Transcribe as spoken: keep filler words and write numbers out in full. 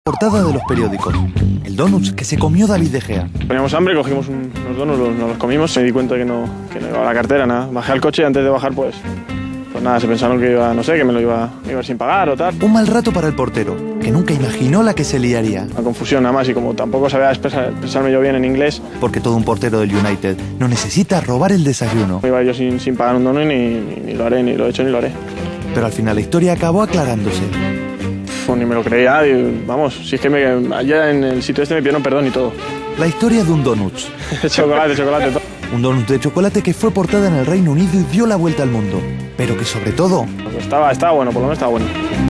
Portada de los periódicos. El donuts que se comió David De Gea. Teníamos hambre, cogimos un, unos donuts, los, nos los comimos. Me di cuenta que no, que no iba a la cartera, nada. Bajé al coche y antes de bajar, pues, pues nada, se pensaron que iba, no sé, que me lo iba, me iba sin pagar o tal. Un mal rato para el portero, que nunca imaginó la que se liaría. Una confusión nada más, y como tampoco sabía expresar, expresarme yo bien en inglés. Porque todo un portero del United no necesita robar el desayuno. Iba yo sin, sin pagar un donut y ni, ni, ni lo haré, ni lo he hecho ni lo haré. Pero al final la historia acabó aclarándose. Pues ni me lo creía, y, vamos, si es que me, allá en el sitio este me pidieron perdón y todo. La historia de un donuts. chocolate, chocolate, todo. Un donut de chocolate que fue portada en el Reino Unido y dio la vuelta al mundo. Pero que sobre todo... Estaba, estaba bueno, por lo menos estaba bueno.